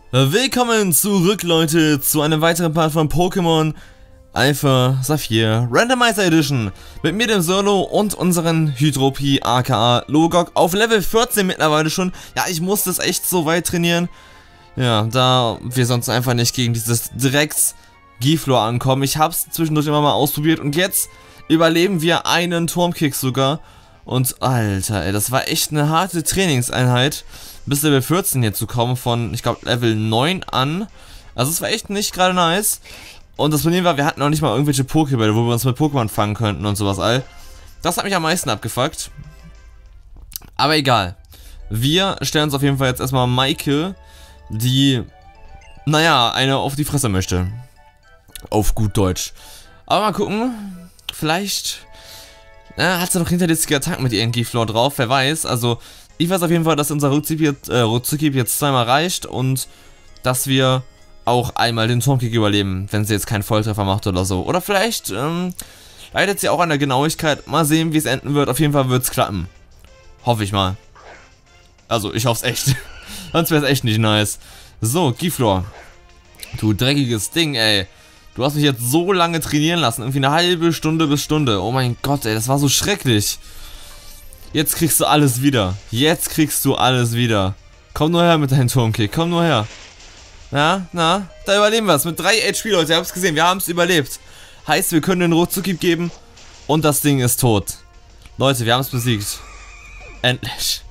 Willkommen zurück, Leute, zu einem weiteren Part von Pokémon Alpha Saphir Randomizer Edition. Mit mir, dem Solo, und unseren Hydropie aka Logok auf Level 14 mittlerweile schon. Ja, ich muss das echt so weit trainieren. Ja, da wir sonst einfach nicht gegen dieses Drecks Giflor ankommen. Ich hab's zwischendurch immer mal ausprobiert und jetzt überleben wir einen Turmkick sogar. Und Alter, ey, das war echt eine harte Trainingseinheit, bis Level 14 hier zu kommen, von, ich glaube, Level 9 an. Also es war echt nicht gerade nice. Und das Problem war, wir hatten auch nicht mal irgendwelche Pokébälle, wo wir uns mit Pokémon fangen könnten und sowas all. Das hat mich am meisten abgefuckt. Aber egal. Wir stellen uns auf jeden Fall jetzt erstmal Maike, die, naja, eine auf die Fresse möchte. Auf gut Deutsch. Aber mal gucken. Vielleicht hat sie noch hinterlistige Attacken mit ihren Giflor drauf, wer weiß. Also, ich weiß auf jeden Fall, dass unser Rückzug jetzt zweimal reicht und dass wir auch einmal den Turmkick überleben, wenn sie jetzt keinen Volltreffer macht oder so. Oder vielleicht leidet sie auch an der Genauigkeit. Mal sehen, wie es enden wird. Auf jeden Fall wird es klappen. Hoffe ich mal. Also, ich hoffe es echt. Sonst wäre es echt nicht nice. So, Giflor. Du dreckiges Ding, ey. Du hast mich jetzt so lange trainieren lassen. Irgendwie eine halbe Stunde bis Stunde. Oh mein Gott, ey, das war so schrecklich. Jetzt kriegst du alles wieder. Jetzt kriegst du alles wieder. Komm nur her mit deinem Turmkick. Komm nur her. Na, da überleben wir es. Mit 3 HP, Leute. Ihr habt es gesehen. Wir haben es überlebt. Heißt, wir können den Rückzug geben. Und das Ding ist tot. Leute, wir haben es besiegt. Endlich.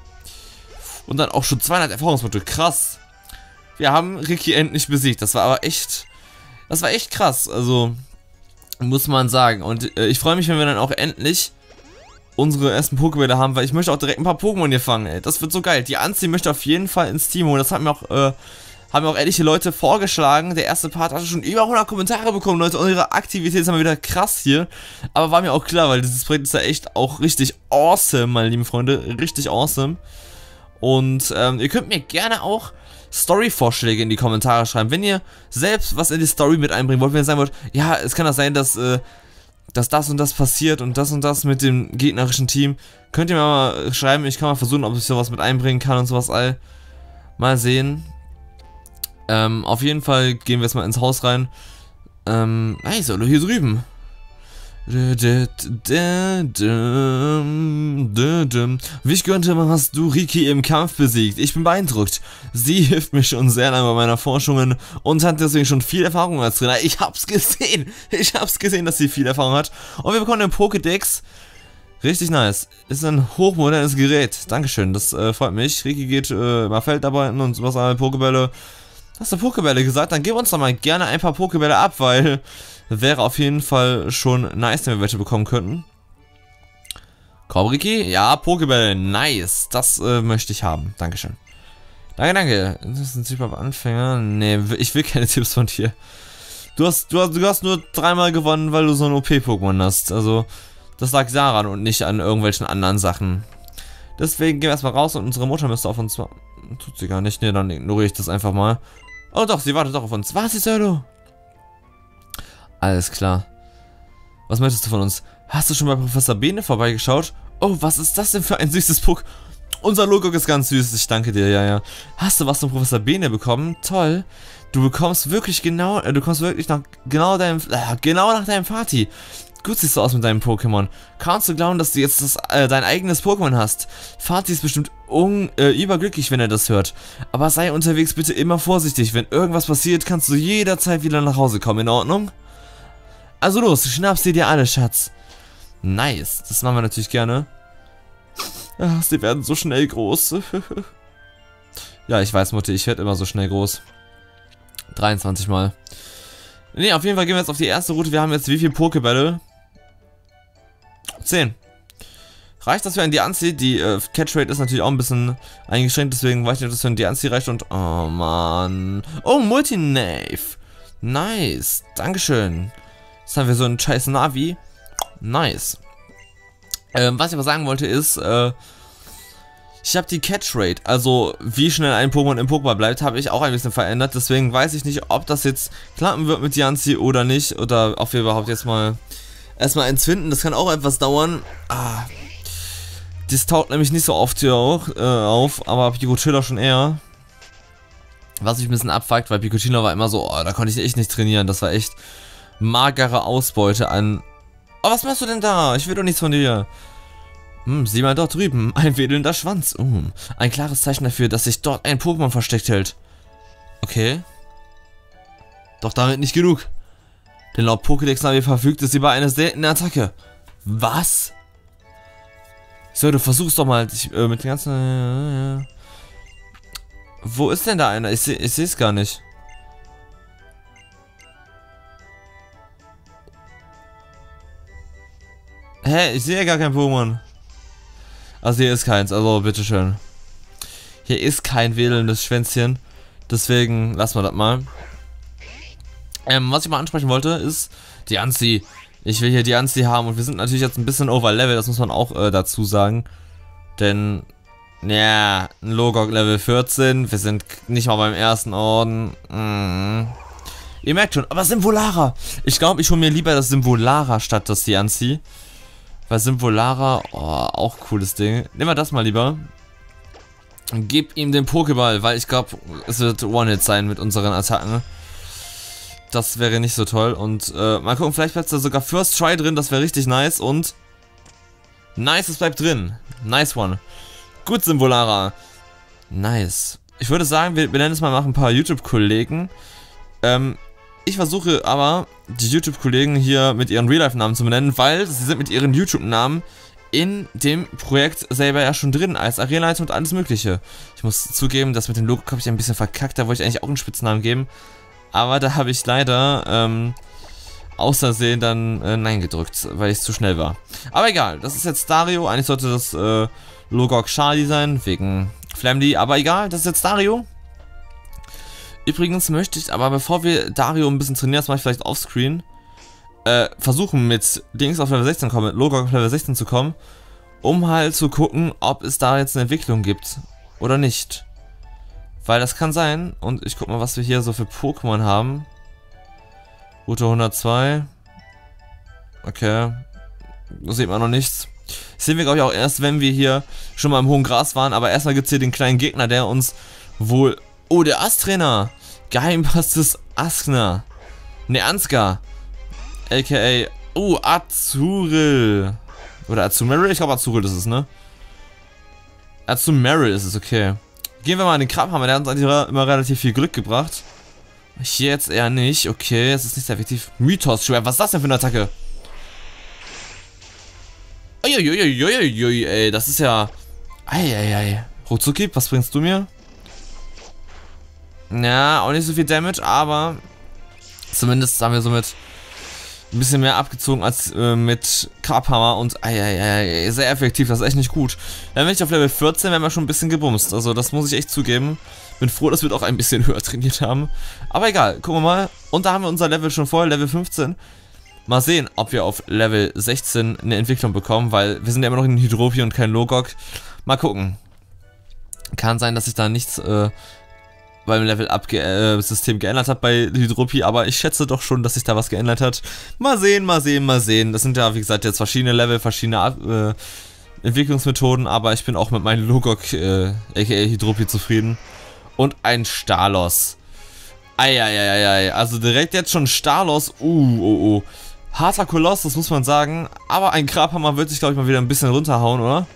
Und dann auch schon 200 Erfahrungspunkte. Krass. Wir haben Ricky endlich besiegt. Das war aber echt... Das war echt krass. Also, muss man sagen. Und ich freue mich, wenn wir dann auch endlich unsere ersten Pokébälle haben, weil ich möchte auch direkt ein paar Pokémon hier fangen, ey. Das wird so geil. Die Anzi möchte auf jeden Fall ins Team holen. Das haben mir auch etliche Leute vorgeschlagen. Der erste Part hatte schon über 100 Kommentare bekommen, Leute. Und ihre Aktivität ist immer wieder krass hier. Aber war mir auch klar, weil dieses Projekt ist ja echt auch richtig awesome, meine lieben Freunde. Richtig awesome. Und ihr könnt mir gerne auch Story-Vorschläge in die Kommentare schreiben. Wenn ihr selbst was in die Story mit einbringen wollt, wenn ihr sagen wollt, ja, es kann das sein, dass das und das passiert und das mit dem gegnerischen Team, könnt ihr mir mal schreiben. Ich kann mal versuchen, ob ich sowas mit einbringen kann und sowas all. Mal sehen. Auf jeden Fall gehen wir jetzt mal ins Haus rein. Hey, Solo, hier drüben. Wie ich gehört habe, hast du Ricky im Kampf besiegt. Ich bin beeindruckt. Sie hilft mir schon sehr lange bei meiner Forschungen und hat deswegen schon viel Erfahrung als Trainer. Ich hab's gesehen. Ich hab's gesehen, dass sie viel Erfahrung hat. Und wir bekommen den Pokédex. Richtig nice. Ist ein hochmodernes Gerät. Dankeschön, das freut mich. Ricky geht mal Feldarbeiten und was alle Pokébälle. Hast du Pokébälle gesagt? Dann gib uns doch mal gerne ein paar Pokébälle ab, weil wäre auf jeden Fall schon nice, wenn wir welche bekommen könnten. Komm, Ricky? Ja, Pokébälle. Nice. Das möchte ich haben. Dankeschön. Danke. Das ist ein Typ auf Anfänger. Nee, ich will keine Tipps von dir. Du hast nur 3-mal gewonnen, weil du so ein OP-Pokémon hast. Also, das lag daran und nicht an irgendwelchen anderen Sachen. Deswegen gehen wir erstmal raus und unsere Mutter müsste auf uns warten. Tut sie gar nicht. Nee, dann ignoriere ich das einfach mal. Oh doch, sie wartet doch auf uns. Was ist Solo? Alles klar. Was möchtest du von uns? Hast du schon bei Professor Bene vorbeigeschaut? Oh, was ist das denn für ein süßes Puck? Unser Logo ist ganz süß, ich danke dir, ja. Hast du was von Professor Bene bekommen? Toll. Du bekommst wirklich genau, genau nach deinem Party. Gut siehst du aus mit deinem Pokémon. Kannst du glauben, dass du jetzt dein eigenes Pokémon hast? Fati ist bestimmt überglücklich, wenn er das hört. Aber sei unterwegs bitte immer vorsichtig. Wenn irgendwas passiert, kannst du jederzeit wieder nach Hause kommen, in Ordnung? Also los, schnappst dir alle, Schatz. Nice, das machen wir natürlich gerne. Ach, sie werden so schnell groß. Ja, ich weiß, Mutti, ich werde immer so schnell groß. 23 Mal. Ne, auf jeden Fall gehen wir jetzt auf die erste Route. Wir haben jetzt wie viele Pokébälle? 10. Reicht das für ein Diancie? Die Catch-Rate ist natürlich auch ein bisschen eingeschränkt, deswegen weiß ich nicht, ob das für ein Diancie reicht und... Oh, Mann. Oh, Multinave. Nice. Dankeschön. Jetzt haben wir so einen scheiß Navi. Nice. Was ich aber sagen wollte ist, ich habe die Catch-Rate, also wie schnell ein Pokémon im Pokéball bleibt, habe ich auch ein bisschen verändert. Deswegen weiß ich nicht, ob das jetzt klappen wird mit Diancie oder nicht. Oder ob wir überhaupt jetzt mal erstmal eins finden. Das kann auch etwas dauern. Das taucht nämlich nicht so oft hier auch auf, aber Pikachu schon eher. Was mich ein bisschen abfuckt, weil Piccottino war immer so, oh, da konnte ich echt nicht trainieren. Das war echt magere Ausbeute an... Oh, was machst du denn da? Ich will doch nichts von dir. Sieh mal dort drüben, ein wedelnder Schwanz. Ein klares Zeichen dafür, dass sich dort ein Pokémon versteckt hält. Okay. Doch damit nicht genug. Denn laut Pokédex-Navi verfügt es über eine seltene Attacke. Was? So, du versuchst doch mal dich mit den ganzen... Wo ist denn da einer? Ich sehe es gar nicht. Hä? Ich sehe gar kein Pokémon. Also hier ist keins, also bitteschön. Hier ist kein wedelndes Schwänzchen. Deswegen lassen wir das mal. Was ich mal ansprechen wollte, ist die Anzi. Ich will hier die Anzi haben und wir sind natürlich jetzt ein bisschen overlevel, das muss man auch dazu sagen. Denn, ja, ein Logok Level 14, wir sind nicht mal beim ersten Orden. Ihr merkt schon, aber Symvolara. Ich glaube, ich hole mir lieber das Symvolara statt das Diancie. Weil Symvolara, oh, auch cooles Ding. Nehmen wir das mal lieber. Und gib ihm den Pokéball, weil ich glaube, es wird One-Hit sein mit unseren Attacken. Das wäre nicht so toll. Und mal gucken, vielleicht bleibt da sogar First Try drin, das wäre richtig nice. Und nice, es bleibt drin. Nice one. Gut, Symvolara. Nice. Ich würde sagen, wir nennen es mal nach ein paar YouTube-Kollegen. Ich versuche aber, die YouTube-Kollegen hier mit ihren Real-Life-Namen zu benennen, weil sie sind mit ihren YouTube-Namen in dem Projekt selber ja schon drin, als Arenaleiter und alles mögliche. Ich muss zugeben, das mit dem Logo habe ich ein bisschen verkackt, da wollte ich eigentlich auch einen Spitznamen geben. Aber da habe ich leider aus Versehen dann Nein gedrückt, weil ich zu schnell war. Aber egal, das ist jetzt Dario. Eigentlich sollte das Logok Charlie sein, wegen Flamly. Aber egal, das ist jetzt Dario. Übrigens möchte ich aber, bevor wir Dario ein bisschen trainieren, das mache ich vielleicht offscreen, versuchen mit Dings auf Level 16 kommen, mit Logok auf Level 16 zu kommen, um halt zu gucken, ob es da jetzt eine Entwicklung gibt oder nicht. Weil das kann sein, und ich guck mal, was wir hier so für Pokémon haben. Route 102. Okay. Da sieht man noch nichts. Das sehen wir, glaube ich, auch erst, wenn wir hier schon mal im hohen Gras waren. Aber erstmal gibt es hier den kleinen Gegner, der uns wohl... Oh, der Astrainer. Geheimpastes Askner. Ne, Ansgar. A.k.a. Oh, Azuril. Oder Azumarill? Ich glaube, Azuril ist es, ne? Azumarill ist es, okay. Gehen wir mal an den Krabhammer, der hat uns eigentlich immer relativ viel Glück gebracht. Hier jetzt eher nicht, okay, es ist nicht sehr effektiv. Mythos-Schwert, was ist das denn für eine Attacke? Uiuiuiui, ey, das ist ja... Eieiei. Ruzuki, was bringst du mir? Ja, auch nicht so viel Damage, aber... Zumindest haben wir somit ein bisschen mehr abgezogen als mit Krabhammer und sehr effektiv, das ist echt nicht gut. Dann bin ich auf Level 14, werden wir schon ein bisschen gebumst, also das muss ich echt zugeben. Bin froh, dass wir doch ein bisschen höher trainiert haben. Aber egal, gucken wir mal. Und da haben wir unser Level schon voll, Level 15. Mal sehen, ob wir auf Level 16 eine Entwicklung bekommen, weil wir sind ja immer noch in Hydropie und kein Logok. Mal gucken. Kann sein, dass sich da nichts beim Level-Up-System geändert hat bei Hydropie, aber ich schätze doch schon, dass sich da was geändert hat. Mal sehen, mal sehen, mal sehen. Das sind ja, wie gesagt, jetzt verschiedene Level, verschiedene Entwicklungsmethoden, aber ich bin auch mit meinem Logok, aka Hydropie, zufrieden. Und ein Stalos. Eieieiei, also direkt jetzt schon Stalos. Oh. Harter Koloss, das muss man sagen. Aber ein Krabhammer wird sich, glaube ich, mal wieder ein bisschen runterhauen, oder?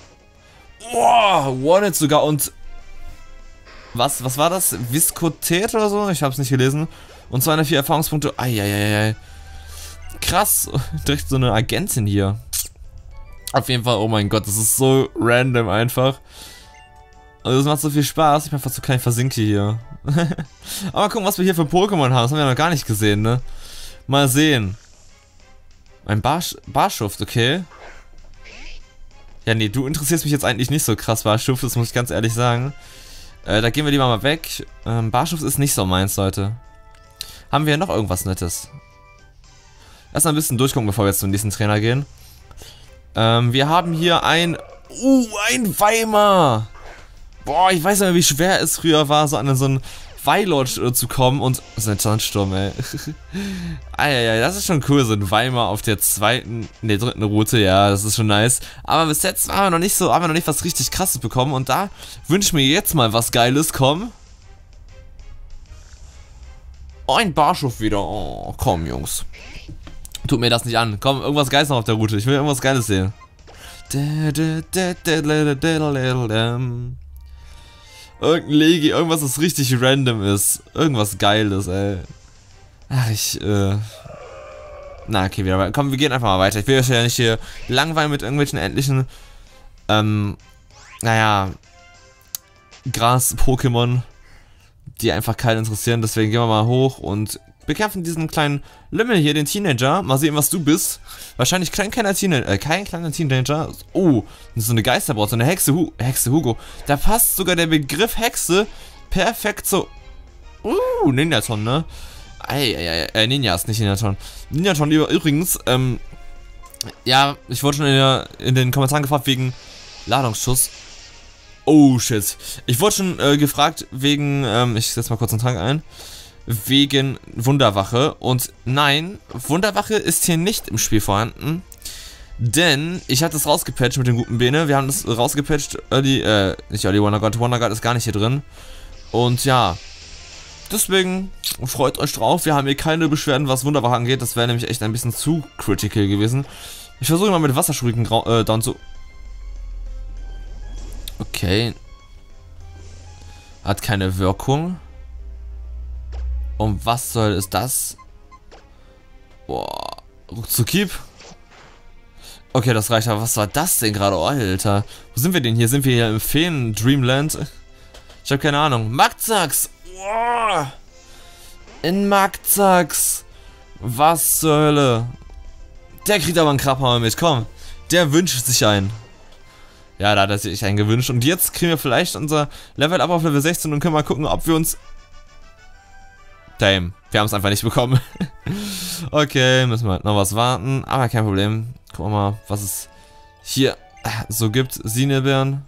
Wow, One-Hit sogar und... Was war das? Viskotät oder so? Ich habe es nicht gelesen. Und 204 Erfahrungspunkte. Eieiei. Krass. Direkt so eine Agentin hier. Auf jeden Fall, oh mein Gott, das ist so random einfach. Also das macht so viel Spaß. Ich bin fast so klein versinke hier. Aber gucken, was wir hier für Pokémon haben. Das haben wir noch gar nicht gesehen, ne? Mal sehen. Ein Barschuft, okay. Ja, nee, du interessierst mich jetzt eigentlich nicht so krass, Barschuft. Das muss ich ganz ehrlich sagen. Da gehen wir lieber mal weg. Barschuft ist nicht so meins, Leute. Haben wir hier noch irgendwas Nettes? Erstmal ein bisschen durchgucken, bevor wir jetzt zum nächsten Trainer gehen. Wir haben hier ein Weimar. Boah, ich weiß nicht mehr, wie schwer es früher war, so an so einen Weilodge zu kommen und... Das ist ein Sandsturm, ey. Eieiei, das ist schon cool, so ein Weimar auf der dritten Route, ja, das ist schon nice. Aber bis jetzt haben wir noch nicht was richtig Krasses bekommen und da wünsche ich mir jetzt mal was Geiles, komm. Oh, ein Barschuff wieder. Oh, komm, Jungs. Tut mir das nicht an. Komm, irgendwas Geiles noch auf der Route. Ich will irgendwas Geiles sehen. Irgendein Legi, irgendwas, was richtig random ist. Irgendwas Geiles, ey. Ach, na, okay, wieder. Komm, wir gehen einfach mal weiter. Ich will euch ja nicht hier langweilen mit irgendwelchen endlichen, naja, Gras-Pokémon, die einfach keinen interessieren. Deswegen gehen wir mal hoch und bekämpfen diesen kleinen Lümmel hier, den Teenager. Mal sehen, was du bist. Wahrscheinlich kein kleiner Teenager. Oh, das ist so eine Geisterbraut, so eine Hexe Hugo. Da passt sogar der Begriff Hexe perfekt so. Ninjaton, ne? Ninjas, nicht Ninjaton. Ninjaton übrigens, ja, ich wurde schon in den Kommentaren gefragt wegen Ladungsschuss. Oh, shit. Ich wurde schon gefragt wegen, ich setze mal kurz einen Trank ein, wegen Wunderwache. Und nein, Wunderwache ist hier nicht im Spiel vorhanden. Denn ich hatte es rausgepatcht mit dem guten Bene. Wir haben das rausgepatcht, nicht Early Wonder God ist gar nicht hier drin. Und ja, deswegen freut euch drauf. Wir haben hier keine Beschwerden, was Wunderwache angeht. Das wäre nämlich echt ein bisschen zu critical gewesen. Ich versuche mal mit Wasserschuriken down zu... Okay. Hat keine Wirkung. Und was soll ist das? Boah. Ruckzuckieb. Okay, das reicht. Aber was war das denn gerade? Oh, Alter. Wo sind wir denn hier? Sind wir hier im Feen-Dreamland? Ich habe keine Ahnung. Magzax! Oh. In Magzax! Was zur Hölle? Der kriegt aber einen Krabbenhammer mit. Komm. Der wünscht sich einen. Ja, da hat er sich einen gewünscht. Und jetzt kriegen wir vielleicht unser Level up auf Level 16 und können mal gucken, ob wir uns... Damn, wir haben es einfach nicht bekommen. Okay, müssen wir noch was warten. Aber kein Problem. Gucken wir mal, was es hier so gibt. Sinelbeeren.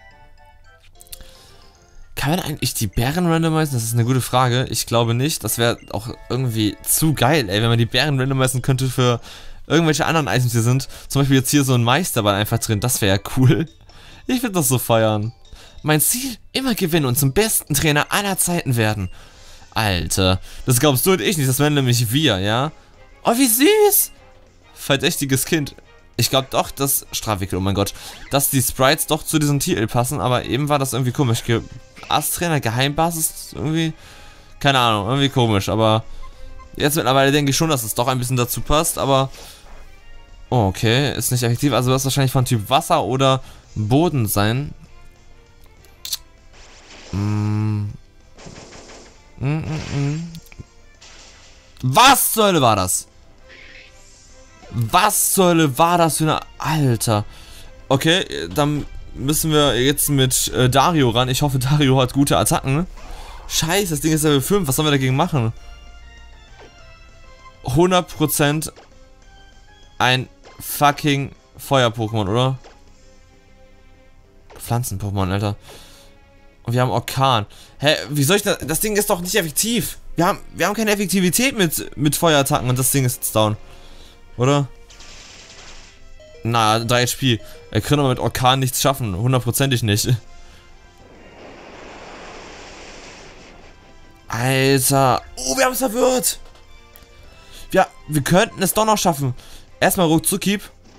Kann man eigentlich die Bären randomisieren? Das ist eine gute Frage. Ich glaube nicht. Das wäre auch irgendwie zu geil, ey, wenn man die Bären randomisieren könnte für irgendwelche anderen Items hier sind. Zum Beispiel jetzt hier so ein Meisterball einfach drin. Das wäre ja cool. Ich würde das so feiern. Mein Ziel, immer gewinnen und zum besten Trainer aller Zeiten werden. Alter, das glaubst du und ich nicht. Das wären nämlich wir, ja? Oh, wie süß. Verdächtiges Kind. Ich glaube doch, dass... Strafwickel, oh mein Gott. Dass die Sprites doch zu diesem Titel passen. Aber eben war das irgendwie komisch. Ass-Trainer, Geheimbasis, irgendwie... Keine Ahnung, irgendwie komisch. Aber jetzt mittlerweile denke ich schon, dass es doch ein bisschen dazu passt. Aber... Oh, okay, ist nicht effektiv. Also das ist wahrscheinlich von Typ Wasser oder Boden sein. Was zur Hölle war das? Was zur Hölle war das für eine... Alter. Okay, dann müssen wir jetzt mit Dario ran. Ich hoffe, Dario hat gute Attacken. Scheiße, das Ding ist Level 5. Was sollen wir dagegen machen? 100% ein fucking Feuer-Pokémon, oder? Pflanzen-Pokémon, Alter. Und wir haben Orkan. Hä, wie soll ich das... Das Ding ist doch nicht effektiv. Wir haben keine Effektivität mit Feuerattacken und das Ding ist jetzt down. Oder? Na, 3 HP. Er kann aber mit Orkan nichts schaffen. 100%ig nicht. Alter. Oh, wir haben es verwirrt. Ja, wir könnten es doch noch schaffen. Erstmal Ruckzuckieb.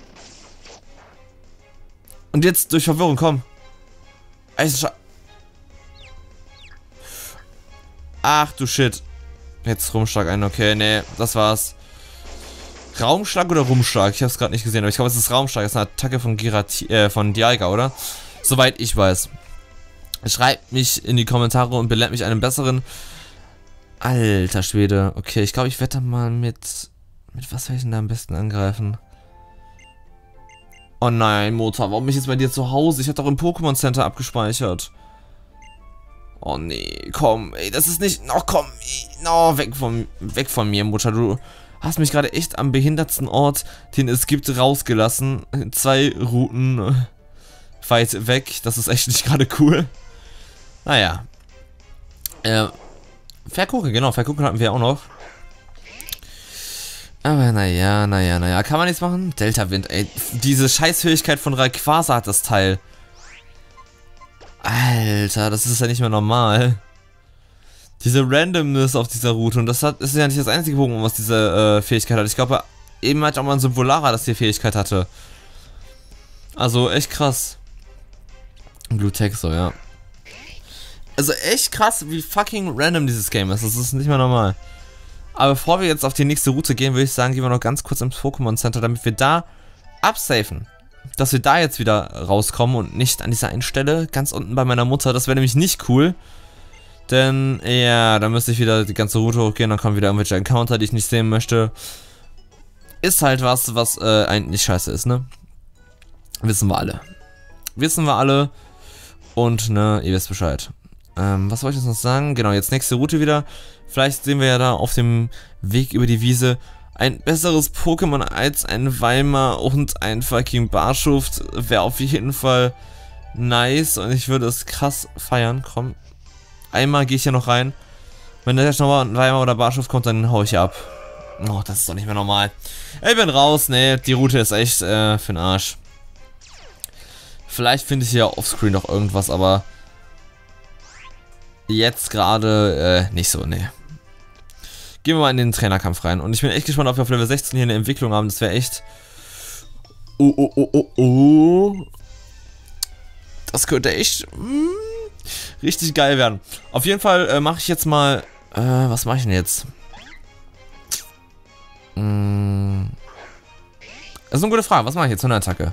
Und jetzt durch Verwirrung, komm. Ach du Shit. Jetzt Rumschlag ein, okay, nee, das war's. Raumschlag oder Rumschlag? Ich hab's gerade nicht gesehen, aber ich glaube, es ist Raumschlag. Das ist eine Attacke von von Dialga, oder? Soweit ich weiß. Schreibt mich in die Kommentare und belehrt mich einem besseren. Alter Schwede. Okay, ich glaube, ich werde mal mit was soll ich denn da am besten angreifen? Oh nein, Motor, warum bin ich jetzt bei dir zu Hause? Ich hab doch im Pokémon Center abgespeichert. Oh nee, komm, ey, das ist nicht... Oh komm, no, weg von mir, Mutter. Du hast mich gerade echt am behindertsten Ort, den es gibt, rausgelassen. 2 Routen weit weg. Das ist echt nicht gerade cool. Naja. Vergucken, genau, Vergucken hatten wir auch noch. Aber naja. Kann man nichts machen? Delta-Wind, ey. Diese Scheißfähigkeit von Rayquaza hat das Teil. Alter, das ist ja nicht mehr normal. Diese Randomness auf dieser Route. Und das ist ja nicht das einzige Pokémon, was diese Fähigkeit hat. Ich glaube, eben hat auch mal ein Symbolaria, das die Fähigkeit hatte. Also echt krass. Glutexo, ja. Also echt krass, wie fucking random dieses Game ist. Das ist nicht mehr normal. Aber bevor wir jetzt auf die nächste Route gehen, würde ich sagen, gehen wir noch ganz kurz ins Pokémon Center, damit wir da absafen. Dass wir da jetzt wieder rauskommen und nicht an dieser einen Stelle, ganz unten bei meiner Mutter. Das wäre nämlich nicht cool. Denn, ja, dann müsste ich wieder die ganze Route hochgehen, dann kommen wieder irgendwelche Encounter, die ich nicht sehen möchte. Ist halt was eigentlich scheiße ist, ne? Wissen wir alle. Wissen wir alle. Und, ne, ihr wisst Bescheid. Was wollte ich jetzt noch sagen? Genau, jetzt nächste Route wieder. Vielleicht sehen wir ja da auf dem Weg über die Wiese ein besseres Pokémon als ein Weimar und ein fucking Barschuft. Wäre auf jeden Fall nice und ich würde es krass feiern. Komm. Einmal gehe ich hier noch rein. Wenn da jetzt nochmal ein Weimar oder Barschuft kommt, dann hau ich ab. Oh, das ist doch nicht mehr normal. Ich bin raus. Nee, die Route ist echt für den Arsch. Vielleicht finde ich hier offscreen noch irgendwas, aber jetzt gerade nicht so, nee. Gehen wir mal in den Trainerkampf rein. Und ich bin echt gespannt, ob wir auf Level 16 hier eine Entwicklung haben. Das wäre echt... Das könnte echt richtig geil werden. Auf jeden Fall mache ich jetzt mal... was mache ich denn jetzt? Das ist eine gute Frage. Was mache ich jetzt? 100-Attacke.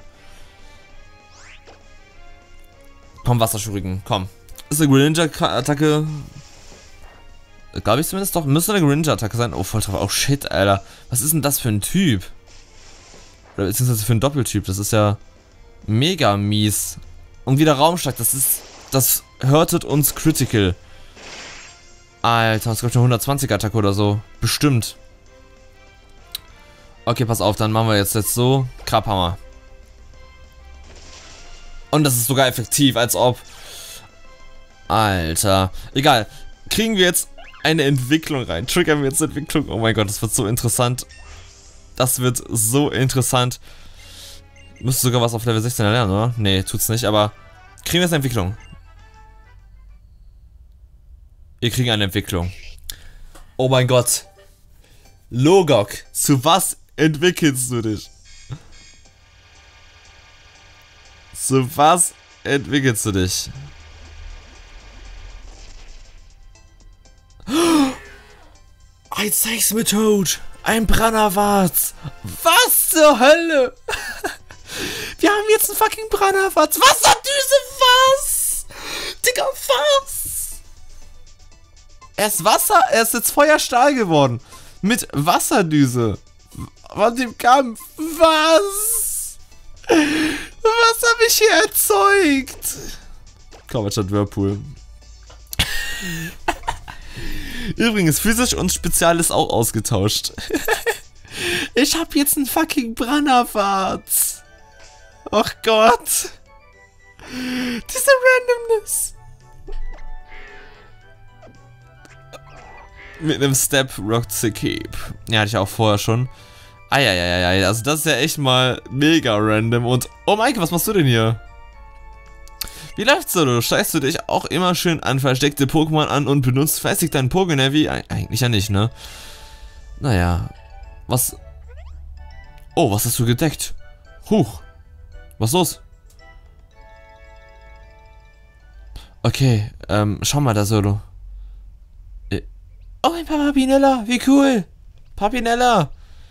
Komm, Wasserschuriken. Komm. Ist eine Greninja-Attacke... Glaube ich zumindest doch. Müsste eine Greninja-Attacke sein. Oh, Volltreffer. Oh, shit, Alter. Was ist denn das für ein Typ? Oder beziehungsweise für ein Doppeltyp. Das ist ja mega mies. Und wieder Raumschlag. Das hurtet uns critical. Alter, das ist glaube ich eine 120er-Attacke oder so. Bestimmt. Okay, pass auf. Dann machen wir jetzt so. Krabhammer. Und das ist sogar effektiv, als ob... Alter. Egal. Kriegen wir jetzt eine Entwicklung rein. Triggern wir jetzt Entwicklung. Oh mein Gott, das wird so interessant. Das wird so interessant. Müsste sogar was auf Level 16 erlernen, oder? Nee, tut's nicht, aber kriegen wir jetzt eine Entwicklung. Wir kriegen eine Entwicklung. Oh mein Gott. Logok, zu was entwickelst du dich? Zu was entwickelst du dich? Ein Seismitoad! Ein Brannerwarz! Was zur Hölle? Wir haben jetzt einen fucking Brannerwarz! Wasserdüse, was? Digga, was? Er ist Wasser, er ist jetzt Feuerstahl geworden. Mit Wasserdüse. Von dem Kampf. Was? Was habe ich hier erzeugt? Komm, statt Whirlpool. Übrigens, physisch und Spezial ist auch ausgetauscht. Ich hab jetzt einen fucking Brannerwarz. Och Gott. Diese Randomness. Mit einem Step rockt the Cape. Ja, hatte ich auch vorher schon. Eieieiei, also das ist ja echt mal mega random. Und, oh Maike, was machst du denn hier? Wie läuft's so? Du scheißt du dich auch immer schön an versteckte Pokémon an und benutzt fleißig deinen Pokénavi? Eigentlich ja nicht, ne? Naja. Was? Oh, was hast du gedeckt? Huch. Was ist los? Okay, schau mal da, Solo. Oh, ein Papinella, wie cool. Papinella.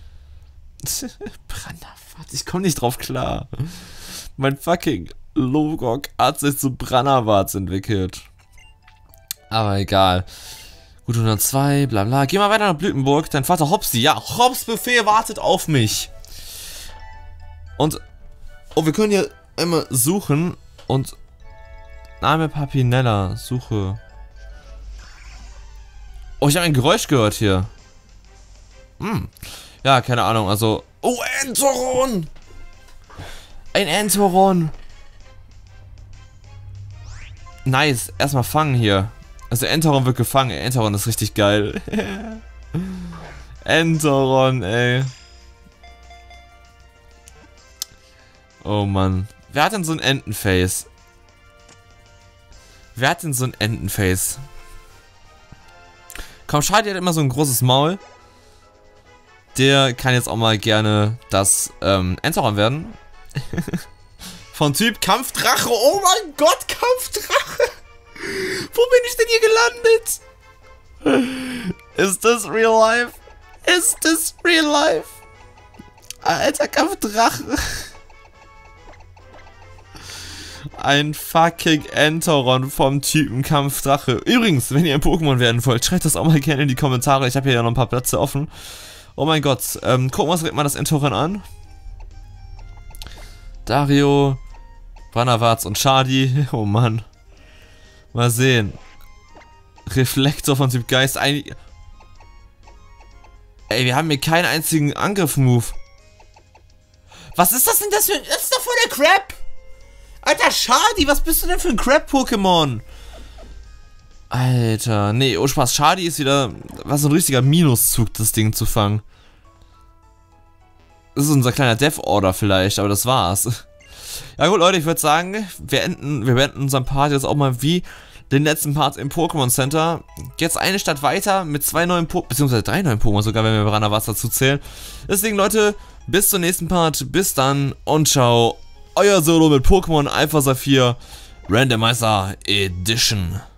Brannerwarz, ich komme nicht drauf klar. Mein fucking Logok hat sich zu Brannerwarz entwickelt. Aber egal. Gut, 102, bla bla. Geh mal weiter nach Blütenburg. Dein Vater Hopsi. Ja, Hops Buffet wartet auf mich. Und... Oh, wir können hier einmal suchen. Und... Name Papinella. Suche. Oh, ich habe ein Geräusch gehört hier. Ja, keine Ahnung. Also... Oh, Entoron! Ein Entoron! Nice, erstmal fangen hier. Also Entoron wird gefangen. Entoron ist richtig geil. Entoron, ey. Oh Mann. Wer hat denn so ein Entenface? Wer hat denn so ein Entenface? Komm, Shadi hat immer so ein großes Maul. Der kann jetzt auch mal gerne das Enteron werden. Von Typ Kampfdrache. Oh mein Gott, Kampfdrache. Wo bin ich denn hier gelandet? Ist das real life? Ist das real life? Alter, Kampfdrache. Ein fucking Enteron vom Typen Kampfdrache. Übrigens, wenn ihr ein Pokémon werden wollt, schreibt das auch mal gerne in die Kommentare. Ich habe hier ja noch ein paar Plätze offen. Oh mein Gott. Gucken wir uns direkt mal das Enteron an. Dario, Branawatz und Shadi. Oh Mann. Mal sehen. Reflektor von Typ Geist. Ey, wir haben hier keinen einzigen Angriff-Move. Was ist das denn das für ein... Das ist doch voll der Crap! Alter, Shadi, was bist du denn für ein Crap-Pokémon? Alter, nee, oh Spaß. Shadi ist wieder... Was so ein richtiger Minuszug, das Ding zu fangen. Das ist unser kleiner Death-Order vielleicht, aber das war's. Ja gut, Leute, ich würde sagen, wir beenden unseren Part jetzt auch mal wie den letzten Part im Pokémon Center. Jetzt eine Stadt weiter mit 2 neuen Pokémon, beziehungsweise 3 neuen Pokémon sogar, wenn wir Branawatz dazu zählen. Deswegen, Leute, bis zum nächsten Part, bis dann und ciao. Euer Solo mit Pokémon Alpha Saphir Randomizer Edition.